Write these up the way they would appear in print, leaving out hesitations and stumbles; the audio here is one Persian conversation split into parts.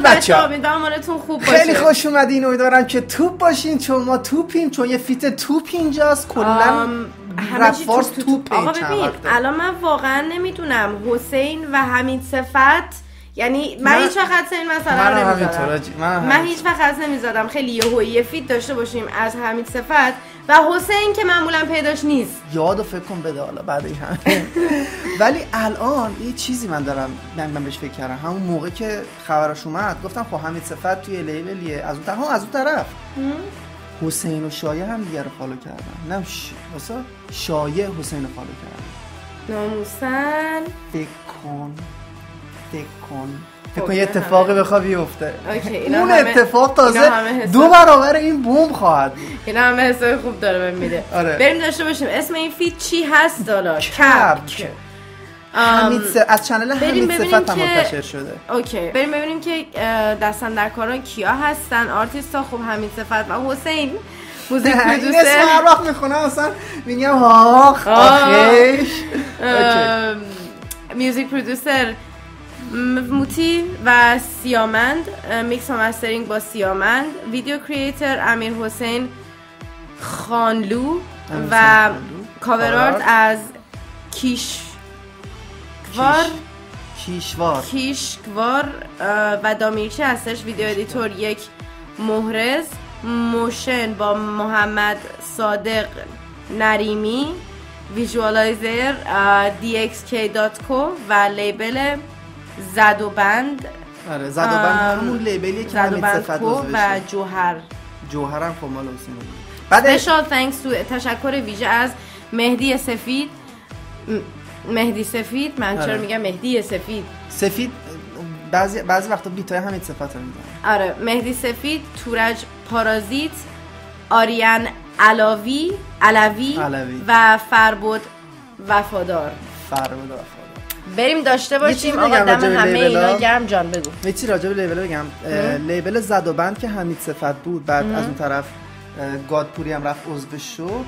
بچه‌ها امیدوارم حالتون خوب باشه. خیلی خوش اومدین. امیدوارم که توپ باشین چون ما توپیم، چون یه فیت توپ اینجاست. کلا رفارس توپ. آقا ببین الان من واقعا نمیدونم حسین و حمید صفت، یعنی من هیچ وقت این مثلا نمیذارم. من هیچ وقت نمیذارم خیلی یهویی فیت داشته باشیم از حمید صفت و حسین که معمولا پیداش نیست. یادو فکر کن بده حالا بعد این همه. ولی الان یه چیزی من دارم من بهش فکر کردم. همون موقع که خبرش اومد گفتم خب حمید صفت توی لیبلیه، از اون طرف حسین و شایعه هم دیگه رو فالو کردن. نه واسه شایعه حسین رو فالو کردن. ناموسن فکر کن یه اتفاقی بخواد بیفته. اون اتفاق تازه 2 برابر این بمب خواهد بود. اینا همه حساب خوب داره بهم میده. بریم داشته باشیم. اسم این فیت چی هست حالا؟ کپک. از چنل حمید صفت هم منتشر شده. اوکی بریم ببینیم که دستن در کاران کیا هستن. آرتیستا خوب حمید صفت و حسین. موزیک پرودوسر. این اسم هر وقت میخونم اصلا میگم آخیش. میوزیک پرودوسر موتی و سیامند، میکس و مسترینگ با سیامند، ویدیو کریئتور امیر حسین خانلو و کاور آرت از کیشوار و دامیرچی هستش. ویدیو ادیتور یک محرز، موشن با محمد صادق نریمی، ویژوالایزر dxk.co و لیبل زدوبند. آره زدوبند همون لیبلیه که حمید صفت و جوهرم خب مال حسین. بعد special thanks to تشکر ویژه از مهدی سفید. من چرا میگم مهدی سفید بعضی وقتا بیتای حمید صفت رو میزنه. آره مهدی سفید، تورج پارازیت، آریان علوی و فربود وفادار. بریم داشته باشیم. آقا دم همه اینا گرم. جان بگو. یه چیزی راجع به لیبل بگم. لیبل زدوبند که حمید صفت بود، بعد از اون طرف گادپوری هم رفت عضو شد.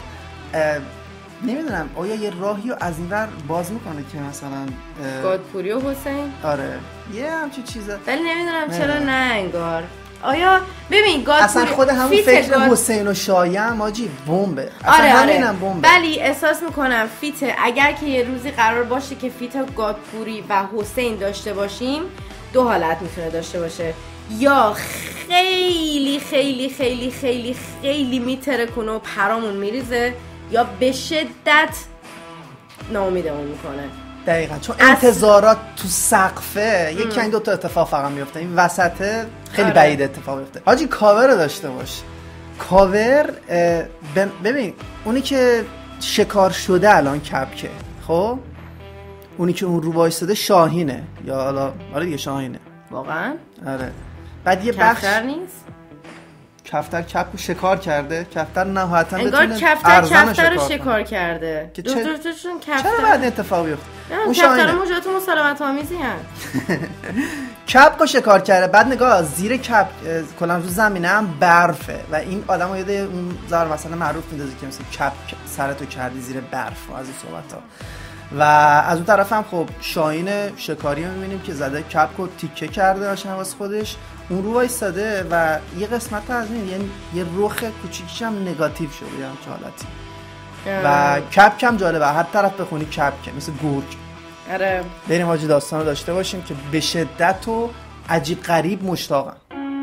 نمیدونم آیا یه راهی رو از این ور باز میکنه که مثلا گادپوری و حسین؟ آره یه همچی چیزه، ولی نمیدونم چرا نه انگار. آیا ببین گادپوری اصلا خود همون فکر حسین و شایعه هم آجی بمبه. آره همینم بمبه. ولی احساس میکنم فیت اگر که یه روزی قرار باشه که فیت گادپوری و حسین داشته باشیم، 2 حالت میتونه داشته باشه. یا خیلی خیلی خیلی خیلی خیلی میترکونه و پرامون میریزه، یا به شدت ناامیدمون میکنه. دقیقاً چون انتظارات تو سقفه یکی این 2 تا اتفاق فقط میفته، این وسطه خیلی بعید اتفاق میفته. حاجی کاور رو داشته باش. کاور ببین اونی که شکار شده الان کپکه، خب اونی که اون رو وایساده شاهینه، یا حالا آره دیگه شاهینه واقعا. آره بعد یه بخش کفتر نیست. کفتر کپو شکار کرده. کفتر نهایتا بتونه کفتر رو شکار کرده. دوستشون کفتر. چرا بعد اتفاق بیفته؟ اون کفتر موجودات مسالمت آمیزی هست. کپو شکار کرده. بعد نگاه زیر کپ کلا رو زمینه هم برفه و این آدمو یاد اون زار مثلا معروف میندازه که مثلا کپ سرتو کردی زیر برف و از این صحبت‌ها. و از اون طرف هم خب شاهین شکاری می‌بینیم که زده کپو تیکه کرده عشان واسه خودش، اون رو وایساده و یه قسمت از این یعنی یه رخ کوچیکش هم نگاتیو شده یه همچه حالتی. و کپ هم جالبه، هر طرف بخونی کپ مثل گرگ. آره بریم حاجی داستان رو داشته باشیم که به شدت و عجیب غریب مشتاقم.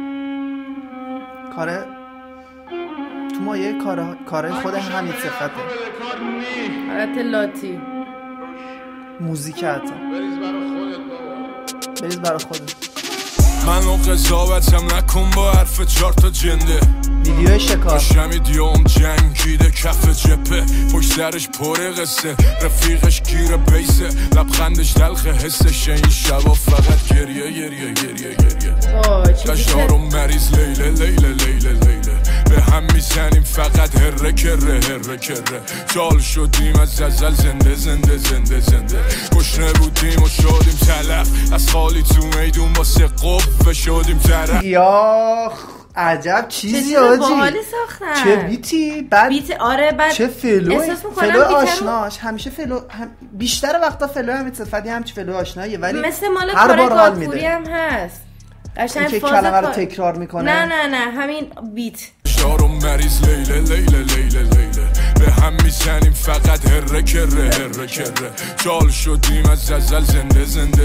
کاره تو مایه کاره خود حمید صفته. حالت لاتی موزیک حتی بریز برا خودت. منو قضاوتم نکن با حرف 4 تا جنده. ویدیو شکار شمیدیوم جنگیده کف جپه، پشت سرش پر قصه، رفیقش گیره بیسه، لبخندش تلخ حسش، این شبا فقط گریه قشار و مریض لیله به هم میزنیم فقط هره کره جال شدیم از ازل زنده گشنه بودیم و شدیم تلف، از خالی تو میدون واسه قوه شدیم طرف. یا عجب چیزی آجی، چه بیتی بیت آره بعد چه فلوی آشناش. همیشه فلو بیشتر وقتا فلو حمید صفتی همچی فلو آشناییه، ولی مثل مال کار گادپوری هم هست. اینکه کلمه رو تکرار میکنه. نه همین بیت. شارم مریض لیله لیله لیله لیله به هم میزنیم فقط هره کره جال شدیم از ازل زنده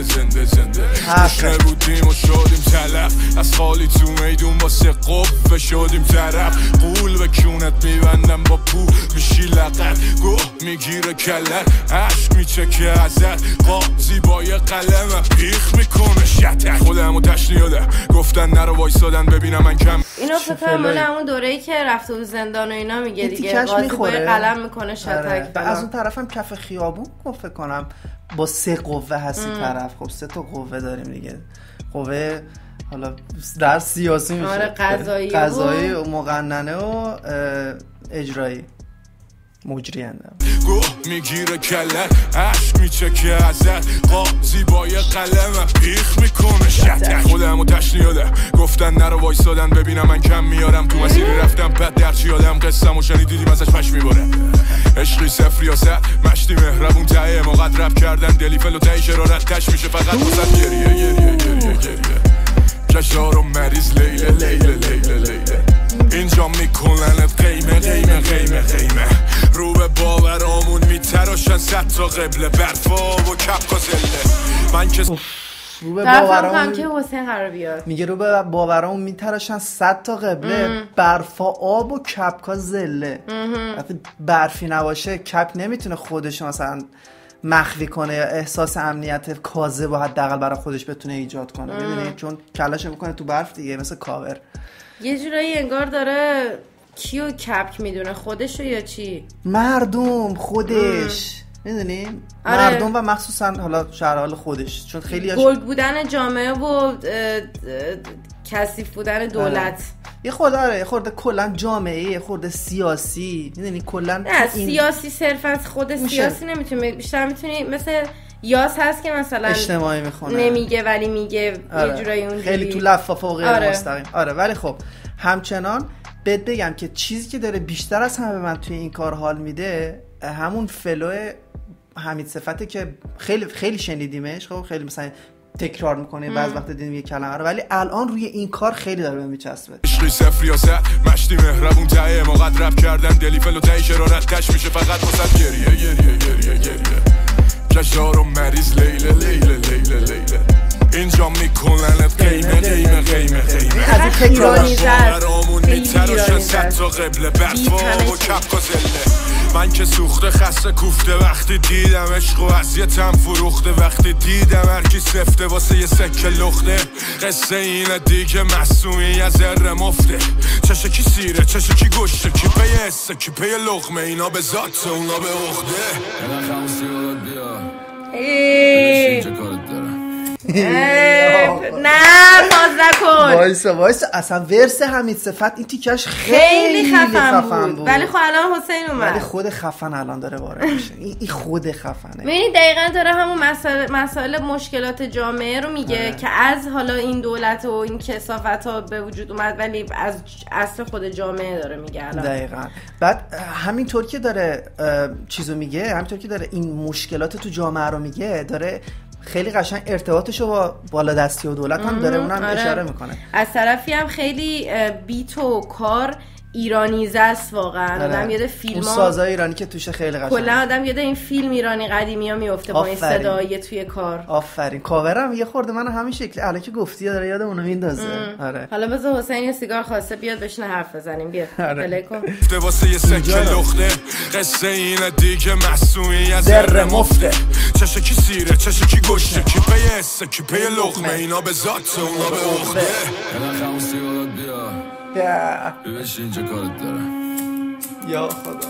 بودیم و شدیم تلف از خالی تو میدون واسه قوه شدیم طرف قول به کونت میبندم با پول میشی لقب گوه میگیره کلر عشق میچکه ازت قاضی با یه قلم پیخ میکنه شتک خودمو تشنیاده گفتن نرو وایسادن ببینم من کم. اینو فکر مال همون دوره‌ای که رفته بود زندان و اینا میگه دیگه قاضی با قلم میکنه شتک. و از اون طرفم کف خیابون فکر کنم با 3 قوه هستی طرف. خب 3 تا قوه داریم دیگه. قوه حالا در سیاسی میشه. آره قضایی و مقننه و اجرایی مجریانده. گوه میگیره کلر عشق میچکه ازت قاضی با یه قلم پیخ میکنه شتک خودمو تشنیاده گفتن نرو وایسادن ببینم من کم میارم تو مسیری رفتم بعد درچی آدم قصه‌مو شنیدیدیم ازش پش میباره عشقی صفر یا صد مشتی مهربون تایه موقت رب کردن دلی فلو تایی شرارت تش میشه فقط واسه گریه کشار و مریض لیله لیله لیله لیله اینجا میکننت قیمه رو به باورامون میتراشن 100 تا قبله برفا و کپکا زله من که رو به باورامون که حسین قرار بیاد میگه رو به باورامون میتراشن 100 تا قبله برفا آب و کپکا زله. وقتی برفی نباشه کپ نمیتونه خودش مثلا مخفی کنه یا احساس امنیت کاذب و حداقل برای خودش بتونه ایجاد کنه. میدونی چون کلاشو میکنه تو برف دیگه مثل کاور. یه جورایی انگار داره کیو کپک میدونه خودشو یا چی؟ مردم خودش. میدونی آره. مردم و مخصوصا حالا شهرحال خودش چون خیلی گلگ بودن جامعه و کثیف بودن دولت. یه خورده کلا جامعه یه خورده سیاسی. میدونی کلا سیاسی صرفا از خود سیاسی نمیتونه بیشتر میتونی مثل یاس هست که مثلا اجتماعی میخونه نمیگه ولی میگه یه جورایی اونجوری خیلی تو لفافه و غیر مستقیم. ولی خب همچنان بهت بگم که چیزی که داره بیشتر از همه من توی این کار حال میده همون فلو حمید صفته که خیلی شنیدیمش. خب خیلی مثلا تکرار میکنه بعض وقت دیدیم یه کلمه رو ولی الان روی این کار خیلی داره بهم میچسبه. عشقی صفر یا صد مشتی مهربون تایه موقت رب کردن دلی فلو تایی شرارت تش میشه فقط واسه گریه کشار و مریض لیله لیله لیله لیله اینجا میکننت قیمه از این برامون میتراشن 100 تا قبله برفا و کپکا زله من که سوخته خسته کوفته وقتی دیدم عشق و اذیتم فروخته وقتی دیدم هرکی سفته واسه یه سکه لخته قصه اینه دیگه معصومی از ذره مفته چشه کی سیره چشه کی گشته کی پی حسه کی پی لقمه اینا به ذات اونا به عقده نه باز نکن وایسا اصلا ورس حمید صفت این تیکش خیلی خفن بود ولی خب الان حسین اومد ولی خود خفن الان داره وارد میشه. این خود خفنه. ببین دقیقاً داره همون مسائل مشکلات جامعه رو میگه که از حالا این دولت و این کثافت‌ها به وجود اومد ولی از اصل خود جامعه داره میگه الان. دقیقاً. بعد همینطور که داره چیزو میگه همینطور که داره این مشکلات تو جامعه رو میگه داره خیلی قشنگ ارتباطشو با بالادستی و دولت هم داره اونم اشاره میکنه. از طرفی هم خیلی بیت و کار ایرانیزه است واقعا. آدم یاد فیلم اون سازای ایرانی که توشه خیلی قشنگه. کلا آدم یاد این فیلم ایرانی قدیمی ها میفته با این صدای توی کار. آفرین. کاورم یه خورده من همین شکلی الان که گفتی داره یاد اونو میندازه. آره. حالا بذار حسین یه سیگار خواسته بیاد بشینه حرف بزنیم. بیا. پلی کن. واسه یه سکه لخته قصه اینه دیگه معصومی از ذره مفته چشه کی سیره چشه کی گشته کی پی حسه کی پی لقمه اینا به ذات اونا به عقده ببش اینجا کارت دارم یا خدا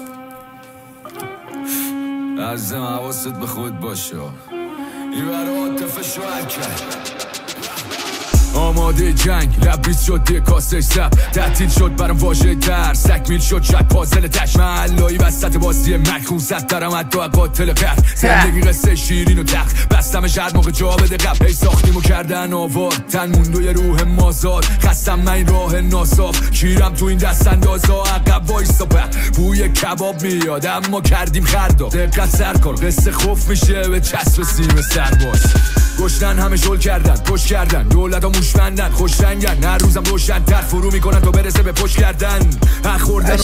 عزیزم حواست به خود باشه این برای عاطفه شوهر کرد آماده جنگ لبریز شد دیگه کاسش سب تعطیل شد برام واژه ترس تکمیل شد شاید پازل تش محلایی وسط بازی مکرون صد دارم حتی قاتل قرد زندگی قصه شیرین و تخت بستمش هر موقع جا بده قبل ای ساختیم و کردن آوار تن موندوی روح مازاد خستم من این راه ناصاف کیرم تو این دست اندازا عقب وایسا بوی کباب میاد اما کردیم خردا دقت سر کن قصه خوف میشه به چسب سیم سرباز گشتن همه شل کردن پشت کردن دولت‌ها موشمندن خوش رنگن هر روزم روشن‌تر فرو میکنن تا برسه به پشت کردن حق خوردن.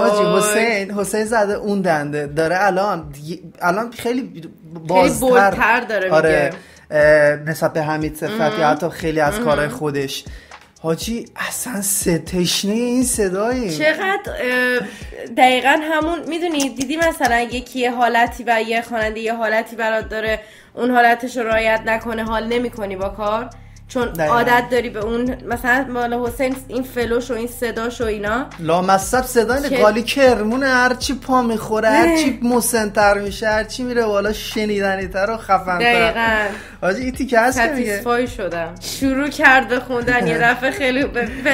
حسین زده اون دنده داره الان خیلی بولتر داره آره نسبت به حمید صفت یا حتی خیلی از کارهای خودش. حاجی اصلا تشنه این صدایی چقدر دقیقا همون میدونی دیدی مثلا یکی یه حالتی و یه خواننده یه حالتی برات داره اون حالتش رو رعایت نکنه حال نمی‌کنی با کار چون دقیقا. عادت داری به اون مثلا مال حسین این فلوش و این صداش و اینا لامصب صدای قالی کرمونه هرچی پا میخوره هرچی مسن‌تر میشه هرچی میره بالا شنیدنی‌تر و خفن‌تر. دقیقاً حاجی این تیکه هست که میگه ساتیسفای شدم شروع کرد به خوندن یه دفعه خیلی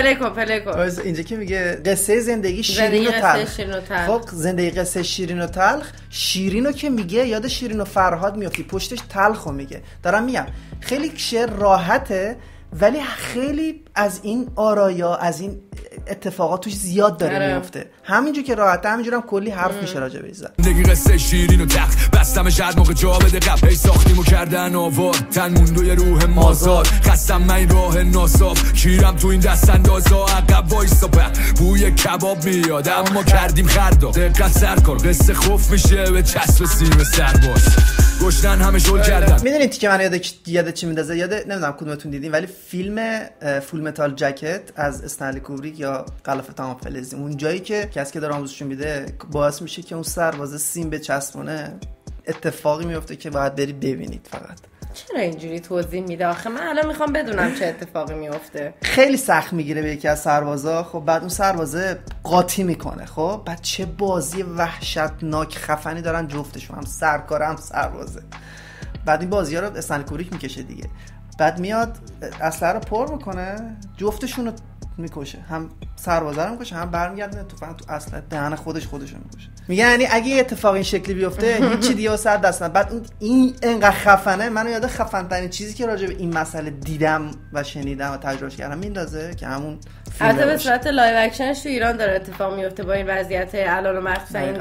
پلکو اینجا که میگه قصه زندگی شیرین و تلخ. خب زندگی قصه شیرین و تلخ. شیرینو که میگه یاد شیرین و فرهاد میافتی پشتش تلخو میگه. دارم میگم خیلی شعر راحته ولی خیلی از این آرایا از این اتفاقات توش زیاد داره میفته. همینجور که راحته همینجورم کلی حرف میشه راجع به ایزد. زندگی قصه شیرین و تلخ بستم شاید موقع جا بده قبل ساختیمو کردن آوار تن موندوی روح مازاد خستم من این راه ناصاف کیرم تو این دست اندازا عقب وایسا بوی کباب میاد اما کردیم خردا دقت سرکار قصه خوف میشه به چسب سیم سرباز گشتن همه شل کردن. میدونید که من یاد چی میندازه یاد نمیدونم کدومتون دیدین ولی فیلم فول متال جکت از استنلی کوبریک یا غلاف تمام فلزی اون جایی که کسی که داره آموزشون میده باعث میشه که اون سرباز سیم به چسبونه اتفاقی میفته که باید بری ببینید. فقط چرا اینجوری توضیح میده آخه من الان میخوام بدونم چه اتفاقی میفته. خیلی سخت میگیره به یکی از سربازا. خب بعد اون سربازه قاطی میکنه. خب بعد چه بازی وحشتناک خفنی دارن جفتشون هم سرکار هم سربازه. بعد این بازی‌ها رو استنلی کوبریک میکشه دیگه. بعد میاد اسلحه رو پر میکنه جفتشون رو میکشه هم سربازه رو میکشه هم برمیگردونه تو اسلحه دهن خودش رو میکشه. میگه یعنی اگه یه اتفاق این شکلی بیفته هیچی دیگه واسه دست نه. بعد این انقدر خفنه منو یاد خفن ترین چیزی که راجع به این مسئله دیدم و شنیدم و تجربه کردم میندازه که همون البته به صورت لایو اکشنش تو ایران داره اتفاق میفته با این وضعیت الان و مخصوصا این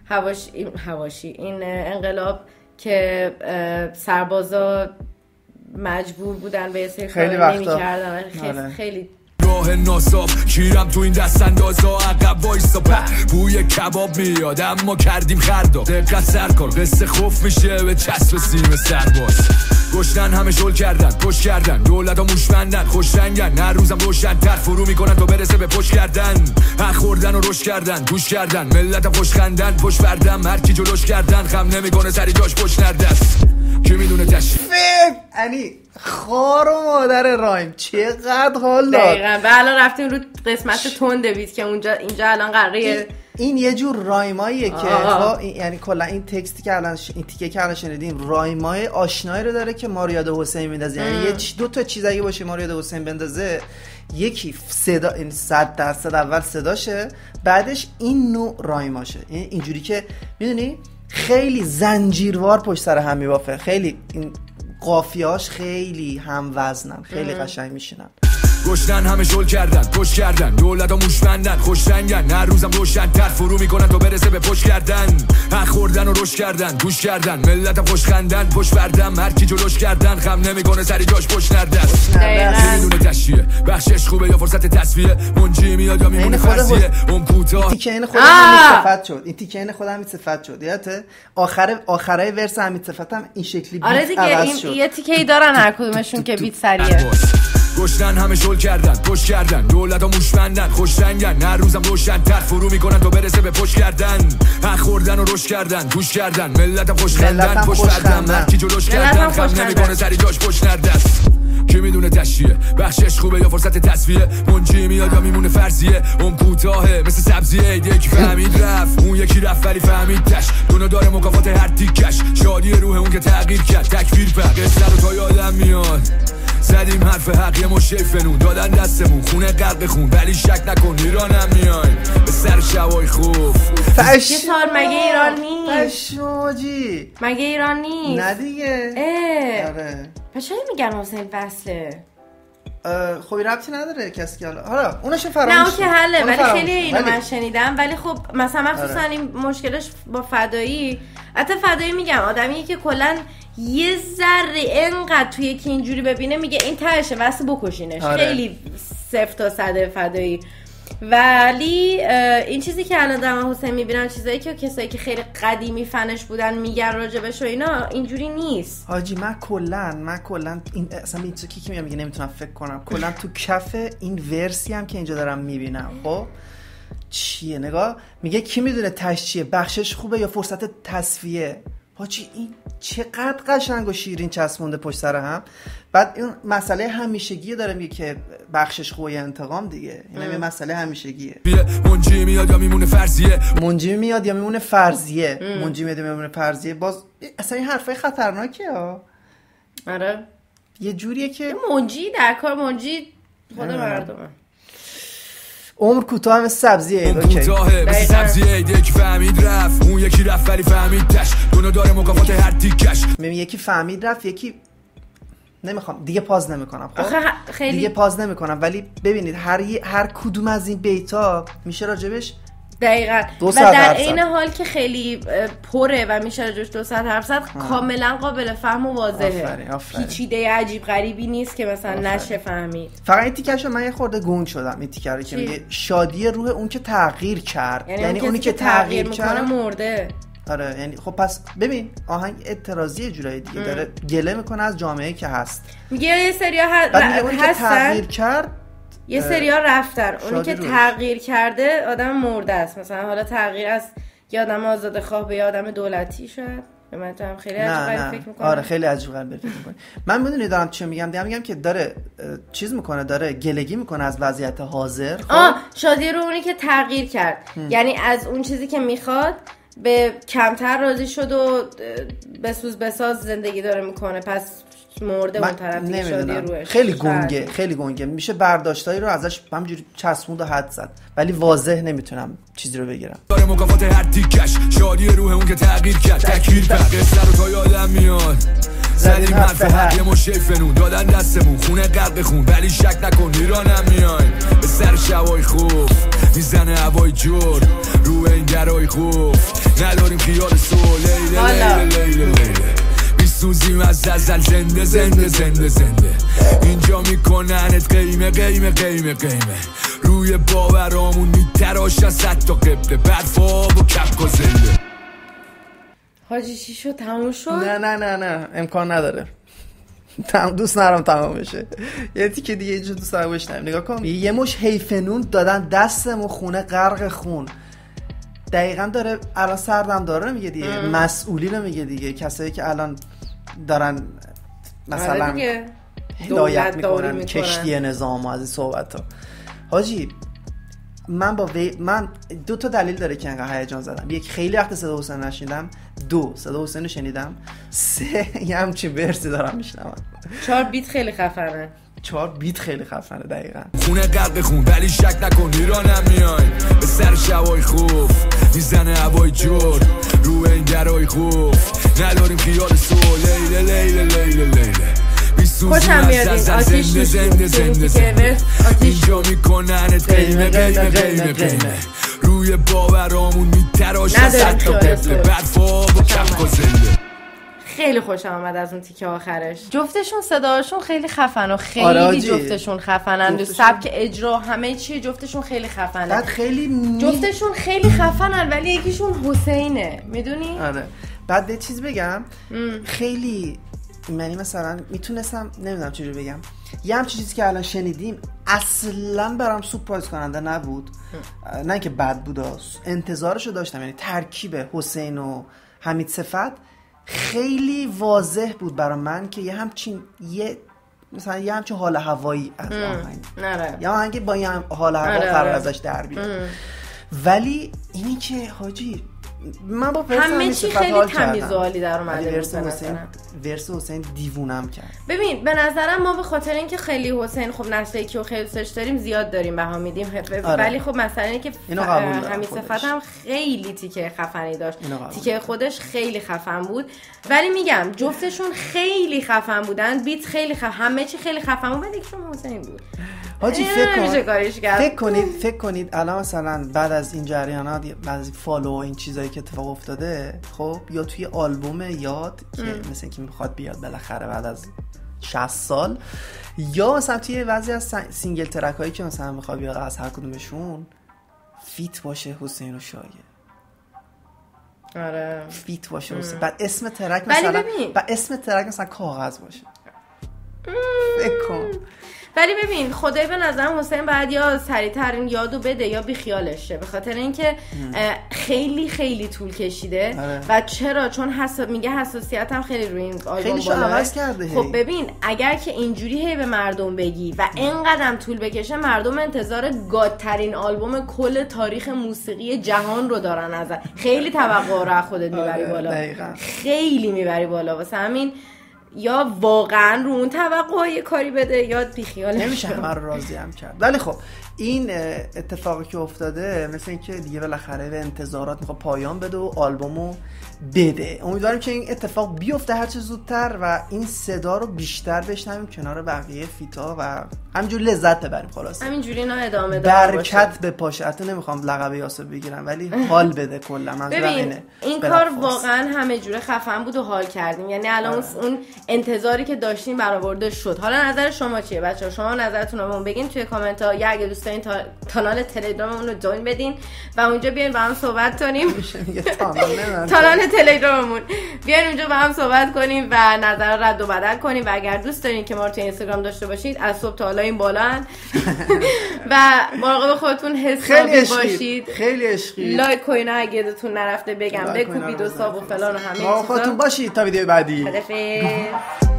حواشی این انقلاب که سربازا مجبور بودن به سری کار نمی‌کردن خیلی راه ناصاف کیرم تو این دست اندازا عقب وایسا بوی کباب میاد اما کردیم خردا دقت سرکار قصه خوف میشه به چسب سیم سرباز گشتن همه شل کردن پشت کردن دولت‌ها موشمندن خوش رنگن هر روزم روشن‌تر فرو میکنن تا برسه به پشت کردن حق خوردن و رشد کردن گوش کردن ملتم خوش خندن پشت بردم هر کی جلوش کردن خم نمیکنه سری جاش پشت نردست کی میدونه تشریف یعنی خار و مادر رایم چقدر حال داد. دقیقاً و الان رفتیم رو قسمت تند بیت که اینجا الان قراره این یه جور رایماییه که یعنی کلا این تکستی که الان این تیکه که الان شنیدیم رایمای آشنایی رو داره که ما رو یاد حسین میندازه. یعنی یه دو تا چیز اگه باشه ما رو یاد حسین بندازه یکی صدا این 100% اول صداشه بعدش این نوع رایماشه. یعنی اینجوری که میدونی خیلی زنجیروار پشت سر هم میبافه. خیلی این قافیه‌اش خیلی هم وزنن خیلی قشنگ میشینن. گشتن همه شل کردن پشت کردن دولت‌ها موشمندن خوش رنگن هر روزم روشن‌تر فرو میکنن تا برسه به پشت کردن حق خوردن و رشد کردن گوش کردن ملتم خوش خندن پشت بردم هر کی جلوش کردن خم نمیکنه سری جاش پشت نردست میدونه تشیه بخشش خوبه یا فرصت تصفیه منجی میاد یا میمونه فرضیه اون کوتاه تیکه این خودم حمید صفت شد. این تیکه این خودم حمید صفت شد. یادته آخرای ورس حمید صفت هم این شکلی بیت آره دیگه این یه تیکه‌ای دارن هر کدومشون که بیت سریه. گشتن همه شل کردن پشت کردن دولت‌ها موشمندن خوش رنگن هر روزم روشن‌تر فرو میکنن تا برسه به پشت کردن حق خوردن و رشد کردن گوش کردن ملتم خوش خندن پشت بردم هر کی جلوش کردن خم نمیکنه سری جاش پشت نردست کی میدونه تشیه بخشش خوبه یا فرصت تصفیه منجی میاد یا میمونه فرضیه اون کوتاهه مثل سبزیه یکی فهمید رفت اون یکی رفت ولی فهمید تش دونه داره مکافات هر تیکش شادی روح اون که تغییر کرد تکبیر بقیه سر رو تا یادم میاد زدیم حرف حقیه مشه فنون دادن دستمون خونه غرق خون ولی شک نکن ایرانم میایم به سر شوای خوف یه سال مگه ایران نیست پشماجی مگه ایران نیست نه دیگه آره پس چرا میگن حسین وصله خوبی ربطی نداره کسی که حالا اونش فراموش نه اون که حله ولی خیلی اینو من شنیدم ولی خب مثلا مخصوصا این مشکلش با فدایی حتی فدایی میگم آدمی که کلا یه ذره اینقدر توی که اینجوری ببینه میگه این تهشه واسه بکشینش. خیلی 0 تا 100 فدایی. ولی این چیزی که الان در حسین میبینم چیزایی که کسایی که خیلی قدیمی فنش بودن میگن راجبش و اینا اینجوری نیست. حاجی من کلا این اصلا این چیزی که میگه نمیتونم فکر کنم. کلا تو کف این ورسی هم که اینجا دارم میبینم خب چیه؟ نگاه میگه کی میدونه تش چیه، بخشش خوبه یا فرصت تصفیه. حاجی این چقدر قشنگ و شیرین چسبونده پشت سر هم. بعد این مسئله همیشگیه داره میگه که بخشش خوبه یا انتقام دیگه. این یه مسئله همیشگیه. منجی میاد یا میمونه فرضیه. باز اصلا این حرفای خطرناکه ها. آره یه جوریه که منجی در کار منجی خدا مردمه. عمر کوتاه مثل سبزیه. اوکی مثل سبزیه یکی فهمید رفت اون یکی رفت ولی فهمید تش دونه داره مکافات هر تیکش. یکی فهمید رفت یکی نمیخوام دیگه پاز نمیکنم. خب خیلی دیگه پاز نمیکنم ولی ببینید هر کدوم از این بیتا میشه راجبش دقیقاً و در این حال که خیلی پره و میشه راجبش 200 حرف زد کاملا قابل فهم و واضحه. پیچیده عجیب غریبی نیست که مثلا نشه فهمید. فقط این تیکشو من یه خورده گنگ شدم. این تیکه رو که میگه شادی روح اون که تغییر کرد، یعنی اونی که تغییر کرد مرده. آره یعنی خب پس ببین آهنگ اعتراضی جورایی دیگه داره گله میکنه از جامعه که هست. میگه یه سریا اونی که تغییر کرد یه سریا رفتن، اونی که تغییر کرده آدم مرده است. مثلا حالا تغییر از یه آدم آزاده خواه به یه آدم دولتی شد. من تو هم خیلی عجیب فکر میکنم. آره خیلی عجیب فکر میکنم. من میدونی دارم چی میگم که داره چیز میکنه، داره گلگی میکنه از وضعیت حاضر. شادی رو اونی که تغییر کرد یعنی از اون چیزی که میخواد به کمتر راضی شد و بسوز بساز زندگی داره میکنه. پس مرده اون طرف دیگه شادی روش. خیلی گنگه میشه برداشتایی رو ازش همینجوری چسبوند و حد زد ولی واضح نمیتونم چیزی رو بگیرم. داره مکافات هر تیکش شادی روح اون که تغییر کرد تکفیر کرد قصه رو تا یادم میاد زدیم حرف حق یه مشه فنون دادن دستمون خونه غرق خون ولی شک نکن ایرانم میایم به سر شبای خوب میزنه هوای جور رو این درای خوب نداریم خیال سو لیله سوزیم از ازل زنده اینجا میکننت قیمه روی باورامون میتراش از حتی قبله برفا و کپ گزنده. حاجی چی شد؟ تموم شد؟ نه امکان نداره. دوست ندارم تمام بشه. یه تیکه دیگه اینجا دوست دارم بشنویم. نگاه کن یه مش حیفنون دادن دستمون خونه غرق خون. دقیقاً داره الان سردم داره میگه دیگه. مسئولی رو میگه دیگه. کسایی که الان دارن مثلا هدایت میکنن کشتی نظام و از این صحبت ها. حاجی من 2 تا دلیل داره که انقدر هیجان زدم. یک خیلی وقت صدا حسین نشنیدم، 2 صدا حسین رو شنیدم، 3 یه همچین برسی دارم میشنم. 4 بیت خیلی خفنه. 4 بیت خیلی خفنه دقیقاً. خونه غرق خون ولی شک نکن ایرانم میایم به سر شبای خوب میزنه هوای جور رو این درای خوب نداریم خیال سو لیله خوشم میاد این آتیش زنده اینجا میکننت قیمه روی باورامون میتراش از حتی قبله برفا و کپ گزنده. خیلی خوشم آمد از اون تیکه آخرش. جفتشون صداشون خیلی خفن و خیلی جفتشون خفنن. سبک اجرا همه چی جفتشون خیلی خفنن. بعد جفتشون خیلی خفنن ولی یکیشون حسینه میدونی؟ آره. بعد یه چیز بگم خیلی یعنی مثلا میتونستم نمیدونم چجوری بگم یه همچین چیزی که الان شنیدیم اصلا برام سورپرایز کننده نبود. نه که بد بود، انتظارشو داشتم. یعنی ترکیب حسین و حمید صفت خیلی واضح بود برای من که یه همچین مثلا یه همچین حال هوایی از آهنگ یه آهنگ با یه حال هوا قرار ازش در بیاد. ولی اینی که حاجی من با همه چی خیلی تمیز و عالی در اومده. ورس حسین دیوونم کرد. ببین به نظرم ما به خاطر اینکه خیلی حسین خب نسلی که خیلی دوستش داریم زیاد داریم بها میدیم ولی خب مثلا اینه که حمید صفت هم خیلی تیکه خفنی داشت. تیکه خودش خیلی خفن بود ولی میگم جفتشون خیلی خفن بودن. بیت خیلی همه چی خیلی خفن بود ولی یکیشون حسین بود. حاجی فکر کنید الان مثلا بعد از این جریانات بعد از فالو و این چیزایی که اتفاق افتاده خب یا توی آلبوم یاد که مثل اینکه میخواد بیاد بالاخره بعد از 60 سال، یا مثلا توی بعضی از سینگل ترک هایی که مثلا میخواد بیاد از هر کدومشون فیت باشه حسین و شایعه. آره فیت باشه حسین. بعد اسم ترک مثلا کاغذ باشه. فکر کن. ولی ببین خدای به نظرم حسین بعد یا سریع‌تر این یادو بده یا بیخیالش شه، به خاطر اینکه خیلی خیلی طول کشیده. و چرا؟ چون میگه حساسیتم خیلی روی این آلبوم بالاه. خب ببین اگر که اینجوری هی به مردم بگی و اینقدرم طول بکشه، مردم انتظار گادترین آلبوم کل تاریخ موسیقی جهان رو دارن ازت. خیلی توقع رو خودت میبری بالا. خیلی میبری بالا. واسه همین یا واقعا رو اون توقعی کاری بده یا بیخیال نمیشه من راضی هم کرد. ولی خب این اتفاقی که افتاده مثل اینکه دیگه بالاخره به انتظارات میخواد پایان بده و آلبومو بده. امیدواریم که این اتفاق بیفته هر چه زودتر و این صدا رو بیشتر بشنویم کنار بقیه فیتا و همینجوری لذت ببریم. خلاص همینجوری اینا ادامه برکت بپاشه. حتی نمیخوام لقب یاسر بگیرم ولی حال بده کلا. ببین این کار واقعا همه جوره خفن بود و حال کردیم. یعنی الان اون انتظاری که داشتیم برآورده شد. حالا نظر شما چیه بچه‌ها؟ شما نظرتون رو بهمون بگین توی کامنت ها، یا اگه دوست دارین کانال تلگراممون رو جوین بدین و اونجا بیاین با هم صحبت کنیم. کانال تلگراممون بیاین اونجا با هم صحبت کنیم و نظر رد و بدل کنیم. و اگر دوست دارین که ما رو توی اینستاگرام داشته باشید، از صبح تا حالا این بالا و مراقب خودتون حسابی باشید. خیلی عشقی. لایک و اینا اگه یادتون نرفته بگم، بکوبید و ساب و فلان و همه چیزا. خودتون باشید تا ویدیو بعدی. خدافظ.